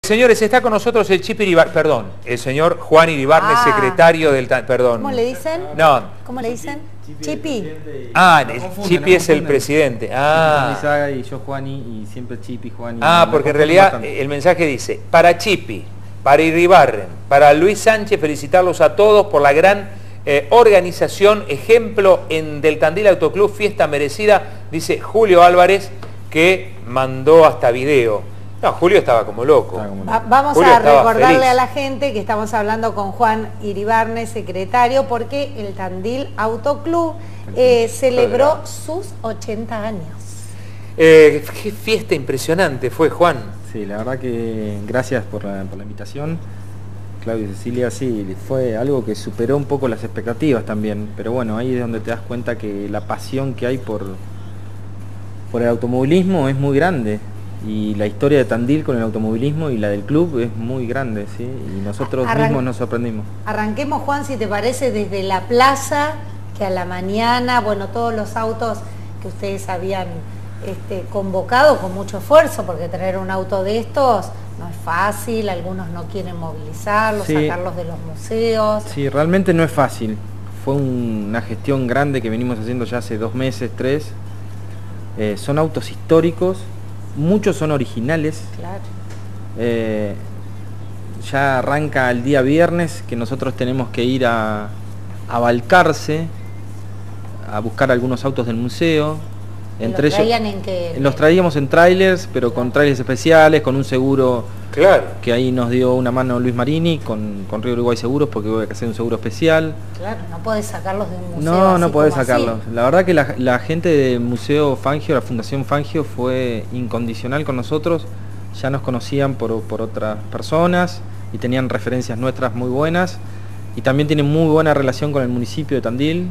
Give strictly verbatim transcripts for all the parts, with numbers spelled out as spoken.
Señores, está con nosotros el Chipi Iribarne, perdón, el señor Juan Iribarne, ah. secretario del... Perdón. ¿Cómo le dicen? No. ¿Cómo le dicen? Chipi. Ah, el Chipi es el presidente. Ah. Y yo Juani y siempre Chipi, Juani. Ah, porque en realidad el mensaje dice, para Chipi, para Iribarren, para Luis Sánchez, felicitarlos a todos por la gran eh, organización, ejemplo en del Tandil Autoclub, fiesta merecida, dice Julio Álvarez, que mandó hasta video. No, Julio estaba como loco. Como loco. Va, vamos Julio a recordarle feliz. a la gente que estamos hablando con Juan Iribarne, secretario, porque el Tandil Autoclub eh, celebró sus ochenta años. Eh, qué fiesta impresionante fue, Juan. Sí, la verdad que gracias por la, por la invitación. Claudio y Cecilia, sí, fue algo que superó un poco las expectativas también. Pero bueno, ahí es donde te das cuenta que la pasión que hay por, por el automovilismo es muy grande. Y la historia de Tandil con el automovilismo y la del club es muy grande, ¿sí? Y nosotros Arran mismos nos sorprendimos. Arranquemos, Juan, si te parece, desde la plaza, que a la mañana, bueno, todos los autos que ustedes habían este, convocado con mucho esfuerzo, porque traer un auto de estos no es fácil, algunos no quieren movilizarlos, sí. sacarlos de los museos. Sí, realmente no es fácil. Fue un, una gestión grande que venimos haciendo ya hace dos meses, tres. Eh, son autos históricos. Muchos son originales. Claro. Eh, ya arranca el día viernes que nosotros tenemos que ir a, a Balcarce a buscar algunos autos del museo. Entre ¿Los traían ellos, en qué? Los traíamos en trailers, pero con trailers especiales, con un seguro. Claro. Que ahí nos dio una mano Luis Marini con, con Río Uruguay Seguros, porque voy a hacer un seguro especial. Claro, no podés sacarlos de un museo. No, no podés sacarlos. Así. La verdad que la, la gente del Museo Fangio, la Fundación Fangio, fue incondicional con nosotros. Ya nos conocían por, por otras personas y tenían referencias nuestras muy buenas. Y también tienen muy buena relación con el municipio de Tandil.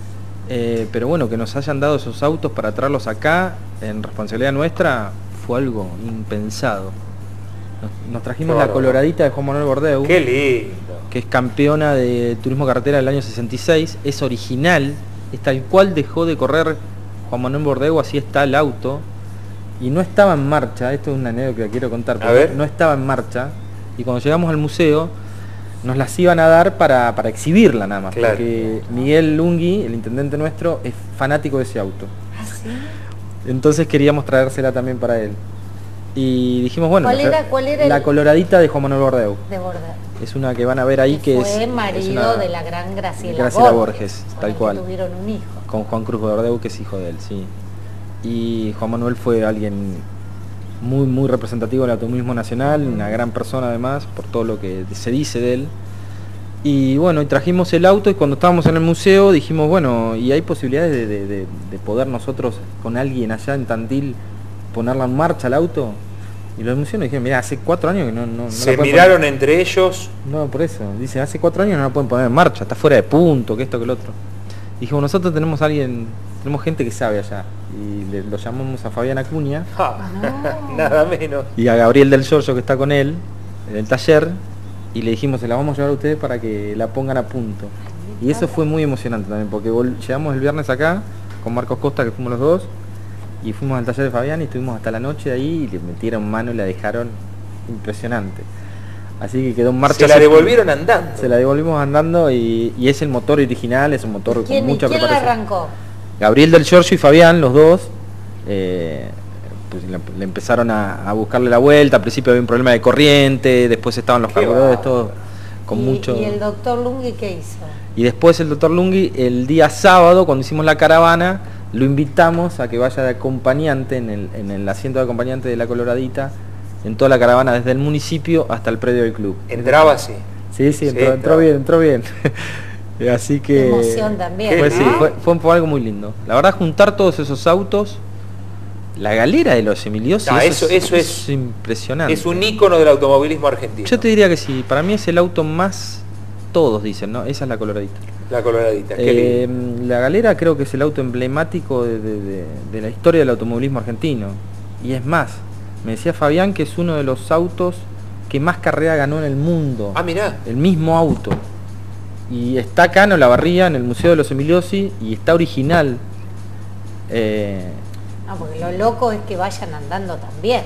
Eh, pero bueno, que nos hayan dado esos autos para traerlos acá, en responsabilidad nuestra, fue algo impensado. Nos, nos trajimos claro. la coloradita de Juan Manuel Bordeu. ¡Qué lindo! Que es campeona de turismo carretera del año sesenta y seis, es original, es tal cual dejó de correr Juan Manuel Bordeu, así está el auto. Y no estaba en marcha, esto es una anécdota que quiero contar, A ver. no estaba en marcha. Y cuando llegamos al museo, nos las iban a dar para, para exhibirla nada más, claro. porque Miguel Lungui, el intendente nuestro, es fanático de ese auto. ¿Ah, sí? Entonces queríamos traérsela también para él. Y dijimos, bueno, ¿Cuál era, cuál era la el... coloradita de Juan Manuel Bordeu. De Bordeu. Es una que van a ver ahí que, que fue es... marido es una, de la gran Graciela, Graciela Borges, Borges, con tal el cual. Que tuvieron un hijo. Con Juan Cruz Bordeu, que es hijo de él, sí. Y Juan Manuel fue alguien muy, muy representativo del automovilismo nacional, una gran persona además, por todo lo que se dice de él. Y bueno, y trajimos el auto y cuando estábamos en el museo dijimos, bueno, y hay posibilidades de, de, de, de poder nosotros con alguien allá en Tandil ponerla en marcha el auto. Y los museos nos dijeron, mira, hace cuatro años que no... no, no Se miraron poner. entre ellos. No, por eso. Dicen, hace cuatro años no la pueden poner en marcha, está fuera de punto, que esto, que lo otro. Dijimos, nosotros tenemos a alguien, tenemos gente que sabe allá. Y le, lo llamamos a Fabián Acuña. Ah, no. Nada menos. Y a Gabriel del Giorgio, que está con él, en el taller. Y le dijimos, se la vamos a llevar a ustedes para que la pongan a punto. Y eso fue muy emocionante también, porque llegamos el viernes acá, con Marcos Costa, que fuimos los dos, y fuimos al taller de Fabián y estuvimos hasta la noche ahí, y le metieron mano y la dejaron impresionante. Así que quedó en marcha. Se la devolvieron andando. Se la devolvimos andando y, y es el motor original, es un motor ¿Quién, con mucha ¿quién preparación. la arrancó? Gabriel del Giorgio y Fabián, los dos. Eh, pues le, le empezaron a, a buscarle la vuelta. Al principio había un problema de corriente, después estaban los carburadores todos con ¿Y, mucho... ¿Y el doctor Lungui qué hizo? Y después el doctor Lungui, el día sábado, cuando hicimos la caravana, lo invitamos a que vaya de acompañante, en el, en el asiento de acompañante de la coloradita, en toda la caravana, desde el municipio hasta el predio del club. ¿Entraba así? Sí, sí, entró, sí, entró bien, entró bien. Así que... Qué emoción también. Fue, sí, fue, fue, fue algo muy lindo. La verdad, juntar todos esos autos... La galera de los Emiliosi, no, eso, eso, eso es, es impresionante. Es un ícono del automovilismo argentino. Yo te diría que sí, para mí es el auto más, todos dicen, ¿no? Esa es la coloradita. La coloradita, qué eh, La galera creo que es el auto emblemático de, de, de, de la historia del automovilismo argentino. Y es más, me decía Fabián que es uno de los autos que más carrera ganó en el mundo. Ah, mirá. El mismo auto. Y está acá en Olavarría, en el Museo de los Emiliosi, y está original. Eh, No, porque lo loco es que vayan andando también.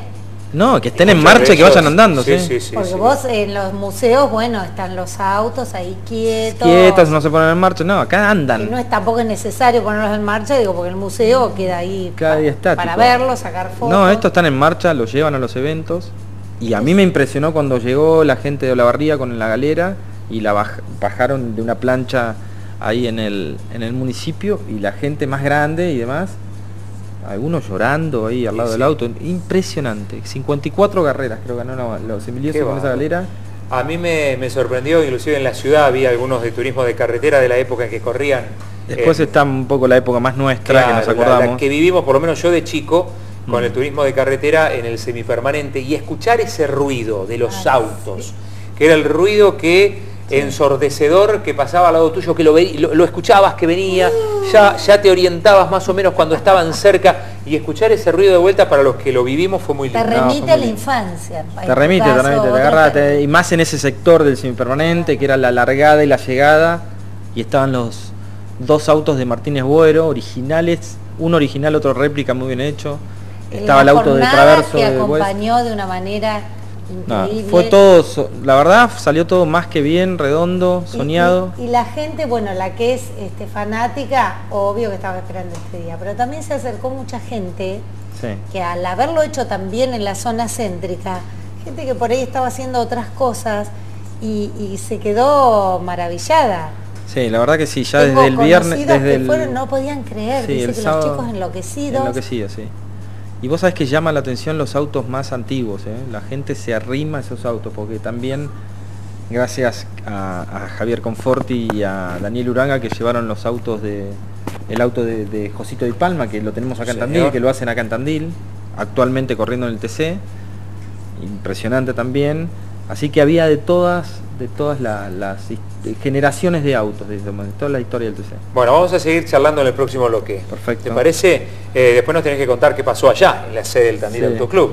No, que estén en Muchos marcha de y que vayan esos- andando, sí, sí. sí, sí, Porque sí. vos en los museos, bueno, están los autos ahí quietos. Quietos, no se ponen en marcha, no, acá Que andan. no es tampoco es necesario ponerlos en marcha, digo, porque el museo queda ahí Cada pa- día estático. para verlos, sacar fotos. No, estos están en marcha, los llevan a los eventos. Y a mí me impresionó cuando llegó la gente de Olavarría con la galera y la baj- bajaron de una plancha ahí en el, en el municipio, y la gente más grande y demás, algunos llorando ahí al Sí, lado sí. del auto. Impresionante. cincuenta y cuatro carreras creo que ganó la- los Emilios Qué con esa bárbaro. galera. A mí me, me sorprendió, inclusive en la ciudad había algunos de turismo de carretera de la época en que corrían. Después eh, está un poco la época más nuestra, que nos claro, la- acordamos. la que vivimos, por lo menos yo de chico, con Mm. el turismo de carretera en el semipermanente, y escuchar ese ruido de los Ah, autos, que era el ruido que ensordecedor que pasaba al lado tuyo, que lo, ve- lo, lo escuchabas que venía, ya, ya te orientabas más o menos cuando estaban cerca, y escuchar ese ruido de vuelta para los que lo vivimos fue muy Te lindo. No, remite fue a muy la lindo. infancia. en Te tu remite, te caso, remite, te otra agarra, te- te- y más en ese sector del semipermanente, que era la largada y la llegada, y estaban los dos autos de Martínez Buero, originales, uno original, otro réplica, muy bien hecho. Estaba el la auto de jornada Traverso que de West. acompañó de una manera No, increíble. fue todo, so- la verdad, salió todo más que bien, redondo, Y- soñado. Y, y la gente, bueno, la que es este, fanática, obvio que estaba esperando este día, pero también se acercó mucha gente Sí. que al haberlo hecho también en la zona céntrica, gente que por ahí estaba haciendo otras cosas y, y se quedó maravillada. Sí, la verdad que sí, ya Tengo desde el viernes, conocidos desde que el fueron, no podían creer, Sí, dice el que sábado- los chicos enloquecidos. enloquecido, sí. Y vos sabés que llama la atención los autos más antiguos, ¿eh? La gente se arrima a esos autos, porque también, gracias a, a Javier Conforti y a Daniel Uranga, que llevaron los autos de, el auto de, de Josito Di Palma, que lo tenemos acá en Señor. Tandil, que lo hacen acá en Tandil, actualmente corriendo en el T C, impresionante también. Así que había de todas, de todas la- las his- generaciones de autos, de, de toda la historia del T C. Bueno, vamos a seguir charlando en el próximo bloque. Perfecto. ¿Te parece? Eh, después nos tenés que contar qué pasó allá, en la sede del Tandil Sí. Auto Club.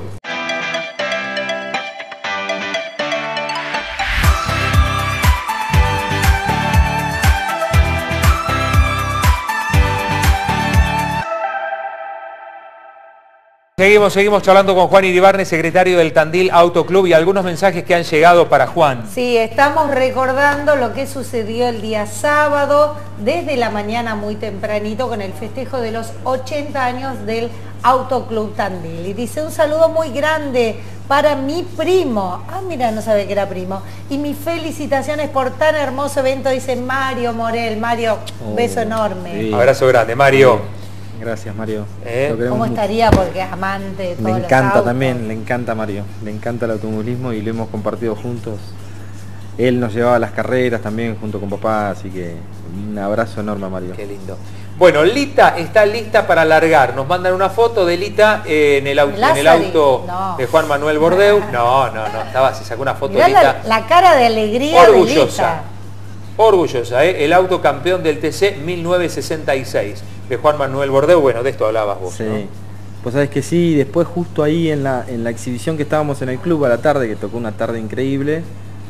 Seguimos, seguimos charlando con Juan Iribarne, secretario del Tandil Auto Club, y algunos mensajes que han llegado para Juan. Sí, estamos recordando lo que sucedió el día sábado, desde la mañana muy tempranito, con el festejo de los ochenta años del Autoclub Tandil. Y dice, un saludo muy grande para mi primo. Ah, mira, no sabía que era primo. Y mis felicitaciones por tan hermoso evento, dice Mario Morel. Mario, un Oh, beso enorme. sí. Abrazo grande, Mario. Gracias, Mario. ¿Eh? Lo queremos ¿Cómo mucho. estaría? Porque es amante de Le todos los encanta autos. también, le encanta Mario, le encanta el automovilismo y lo hemos compartido juntos. Él nos llevaba a las carreras también junto con papá, así que un abrazo enorme a Mario. Qué lindo. Bueno, Lita está lista para largar. Nos mandan una foto de Lita eh, en, el auto, en el Lázari. auto No. de Juan Manuel Bordeu. No, no, no, estaba, se sacó una foto Mirá de la, Lita. la cara de alegría de Orgullosa. Lita. Orgullosa, ¿eh? El auto campeón del T C mil novecientos sesenta y seis de Juan Manuel Bordeu. Bueno, de esto hablabas vos, Sí. ¿no? Pues sabes que sí, después justo ahí en la, en la exhibición que estábamos en el club a la tarde, que tocó una tarde increíble,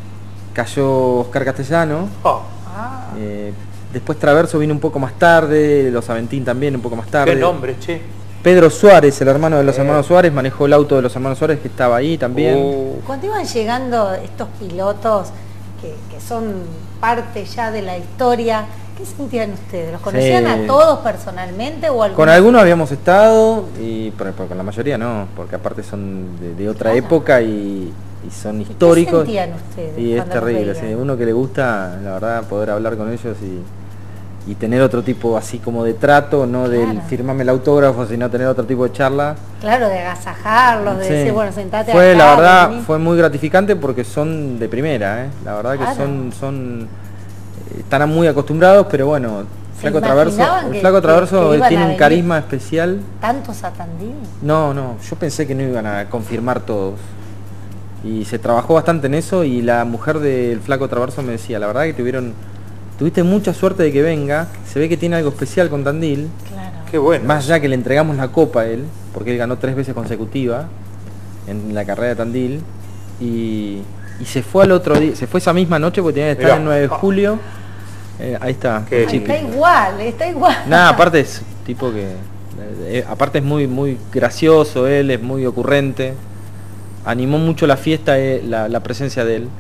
cayó Oscar Castellano. Oh, Ah. eh, después Traverso vino un poco más tarde, Los Aventín también un poco más tarde. qué nombre, che. Pedro Suárez, el hermano de los Eh. hermanos Suárez, manejó el auto de los hermanos Suárez que estaba ahí también. Uh, Cuando iban llegando estos pilotos que, que son parte ya de la historia, ¿qué sentían ustedes? ¿Los conocían Sí. a todos personalmente o algunos? Con algunos habíamos estado, y pero, pero con la mayoría no, porque aparte son de, de otra Claro. época y, y son ¿Y qué históricos. sentían ustedes Y es cuando los terrible, veían? sí, uno que le gusta, la verdad, poder hablar con ellos y, y tener otro tipo así como de trato, no del Claro. firmarme el autógrafo, sino tener otro tipo de charla. Claro, de agasajarlos, de Sí. decir, bueno, sentate Fue, acá. la verdad, vení. fue muy gratificante porque son de primera, ¿eh? La verdad que Claro. son, son, eh, están muy acostumbrados, pero bueno, ¿Se Flaco Traverso, imaginaban el que- Flaco que- Traverso que iban tiene a un venir? carisma especial. ¿Tantos a Tandil? No, no, yo pensé que no iban a confirmar todos. Y se trabajó bastante en eso y la mujer del Flaco Traverso me decía, la verdad que tuvieron, tuviste mucha suerte de que venga, se ve que tiene algo especial con Tandil, Claro. qué bueno. más allá que le entregamos la copa a él, porque él ganó tres veces consecutiva en la carrera de Tandil, y, y se fue al otro día, se fue esa misma noche porque tenía que estar Mirá. el nueve de julio, eh, ahí está, Qué el Ay, Chipi. está igual, está igual. Nada, aparte es tipo que, eh, aparte es muy, muy gracioso él, es muy ocurrente. animó mucho la fiesta, eh, la, la presencia de él.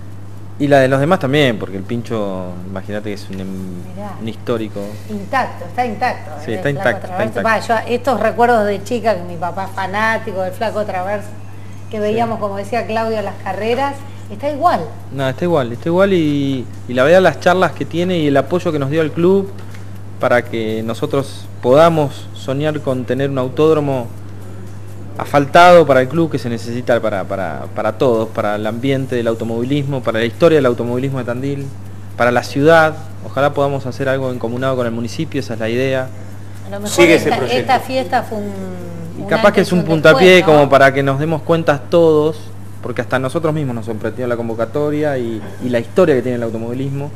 Y la de los demás también, porque el Pincho, imagínate que es un, un histórico. Intacto, está intacto. Sí, está intacto, está intacto. Pa, yo, estos recuerdos de chica, que mi papá es fanático del Flaco Traverso, que veíamos, sí, como decía Claudio, las carreras, está igual. No, está igual, está igual y, y la verdad las charlas que tiene y el apoyo que nos dio al club para que nosotros podamos soñar con tener un autódromo asfaltado para el club, que se necesita para, para, para todos, para el ambiente del automovilismo, para la historia del automovilismo de Tandil, para la ciudad. Ojalá podamos hacer algo encomunado con el municipio, esa es la idea. A lo mejor Sigue esta, ese esta fiesta fue un... Y capaz que es un puntapié después, ¿no? Como para que nos demos cuenta todos, porque hasta nosotros mismos nos sorprendió la convocatoria y, y la historia que tiene el automovilismo.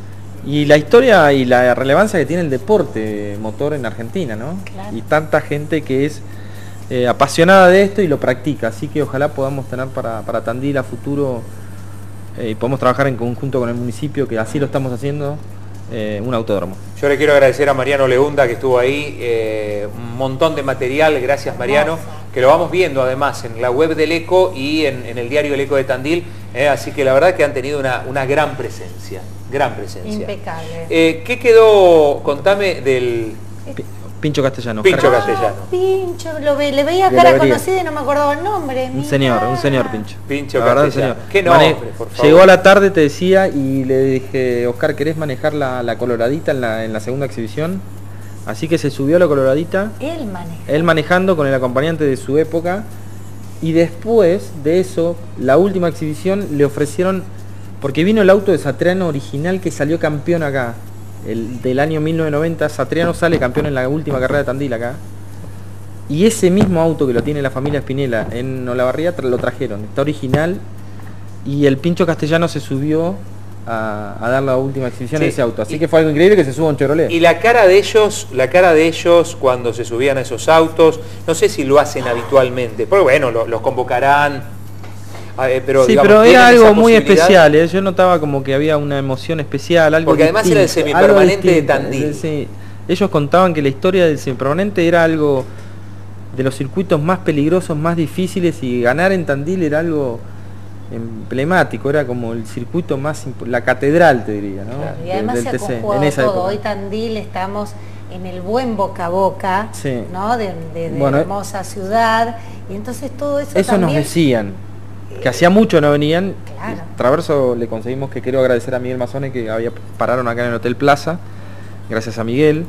Y la historia y la relevancia que tiene el deporte motor en Argentina, ¿no? Claro. Y tanta gente que es eh, apasionada de esto y lo practica, así que ojalá podamos tener para, para Tandil a futuro eh, y podamos trabajar en conjunto con el municipio, que así lo estamos haciendo, eh, un autódromo. Yo le quiero agradecer a Mariano Leunda, que estuvo ahí, eh, un montón de material, gracias Mariano, que lo vamos viendo además en la web del Eco y en, en el diario El Eco de Tandil, eh, así que la verdad que han tenido una, una gran presencia, gran presencia. Impecable. Eh, ¿Qué quedó, contame, del... Pincho Castellano. Pincho ah, Castellano. Pincho, lo ve, le veía cara conocida y no me acordaba el nombre. Un señor, un señor Pincho. Pincho la Castellano. Verdad, señor. ¿Qué nombre, por favor? Llegó a la tarde, te decía, y le dije, Oscar, ¿querés manejar la, la coloradita en la, en la segunda exhibición? Así que se subió a la coloradita. Él manejando. Él manejando con el acompañante de su época. Y después de eso, la última exhibición le ofrecieron, porque vino el auto de Satriano original que salió campeón acá. El del año mil novecientos noventa, Satriano sale campeón en la última carrera de Tandil acá. Y ese mismo auto que lo tiene la familia Spinella en Olavarría lo trajeron, está original. Y el Pincho Castellano se subió a, a dar la última exhibición, sí, en ese auto. Así y, que fue algo increíble que se suba un Chevrolet. Y la cara de ellos, la cara de ellos cuando se subían a esos autos, no sé si lo hacen habitualmente, porque bueno, lo, los convocarán. Pero, sí, digamos, pero era algo muy especial, ¿eh? Yo notaba como que había una emoción especial, algo porque además distinto, era el semipermanente de Tandil. Sí, ellos contaban que la historia del semipermanente era algo de los circuitos más peligrosos, más difíciles, y ganar en Tandil era algo emblemático, era como el circuito más, la catedral, te diría, ¿no? Claro, y además del, del se ha conjugado en esa todo. Época. Hoy Tandil estamos en el buen boca a boca, sí, ¿no? De, de, de bueno, hermosa ciudad, y entonces todo eso Eso también... nos decían. Que hacía mucho no venían. Claro. Traverso le conseguimos, que quiero agradecer a Miguel Mazone, que había pararon acá en el Hotel Plaza, gracias a Miguel,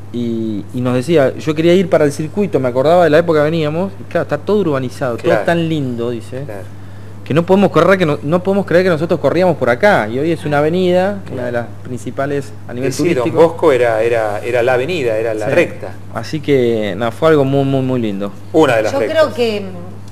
y, y nos decía, yo quería ir para el circuito, me acordaba de la época que veníamos, y claro, está todo urbanizado, claro, todo tan lindo, dice, claro, que no podemos correr, que no, no podemos creer que nosotros corríamos por acá, y hoy es una avenida, claro, una de las principales a nivel sí, turístico. Don Bosco era, era, era la avenida, era la sí, recta. Así que no, fue algo muy, muy, muy lindo. Una de las Yo rectas. creo que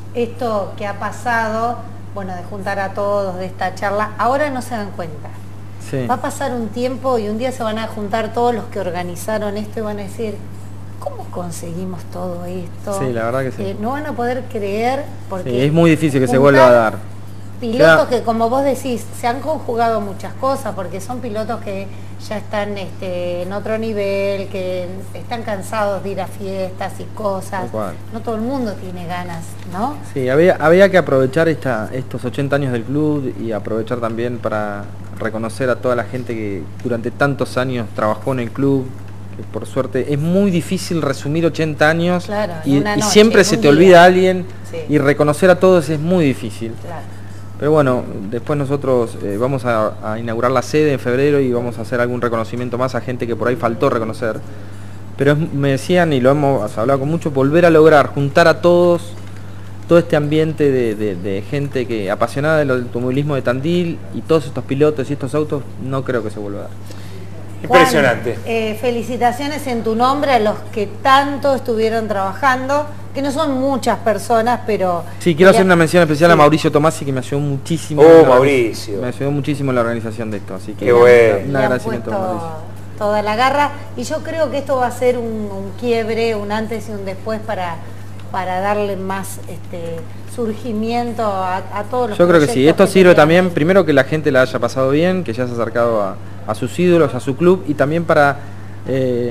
esto que ha pasado, bueno, de juntar a todos, de esta charla, ahora no se dan cuenta. Sí. Va a pasar un tiempo y un día se van a juntar todos los que organizaron esto y van a decir, ¿cómo conseguimos todo esto? Sí, la verdad que sí. Eh, no van a poder creer porque... Sí, es muy difícil que se vuelva a dar. Pilotos que, como vos decís, se han conjugado muchas cosas, porque son pilotos que ya están este, en otro nivel, que están cansados de ir a fiestas y cosas. No todo el mundo tiene ganas, ¿no? Sí, había, había que aprovechar esta, estos ochenta años del club y aprovechar también para reconocer a toda la gente que durante tantos años trabajó en el club, que por suerte es muy difícil resumir ochenta años, claro, y, una y noche, siempre se te día. olvida a alguien, sí, y reconocer a todos es muy difícil. Claro. Pero bueno, después nosotros eh, vamos a, a inaugurar la sede en febrero y vamos a hacer algún reconocimiento más a gente que por ahí faltó reconocer. Pero es, me decían, y lo hemos hablado con mucho, volver a lograr juntar a todos, todo este ambiente de, de, de gente que apasionada del automovilismo de Tandil, y todos estos pilotos y estos autos, no creo que se vuelva a dar. Impresionante. Juan, eh, felicitaciones en tu nombre a los que tanto estuvieron trabajando, que no son muchas personas, pero... Sí, quiero hacer una mención especial, sí, a Mauricio Tomasi, que me ayudó muchísimo. Oh, Mauricio. Me ayudó muchísimo en la organización de esto, así que... Qué bueno. Un agradecimiento a Mauricio. Toda la garra, y yo creo que esto va a ser un, un quiebre, un antes y un después para, para darle más este, surgimiento a, a todos los Yo creo que sí, esto que sirve también, primero que la gente la haya pasado bien, que ya se ha acercado a, a sus ídolos, a su club, y también para... Eh,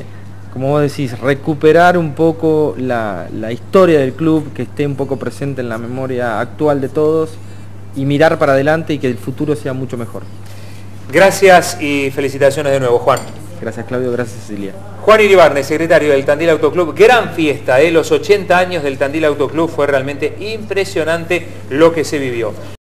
como vos decís, recuperar un poco la, la historia del club, que esté un poco presente en la memoria actual de todos y mirar para adelante y que el futuro sea mucho mejor. Gracias y felicitaciones de nuevo, Juan. Gracias, Claudio, gracias, Cecilia. Juan Iribarne, secretario del Tandil Autoclub. Gran fiesta, ¿eh? Los ochenta años del Tandil Autoclub, fue realmente impresionante lo que se vivió.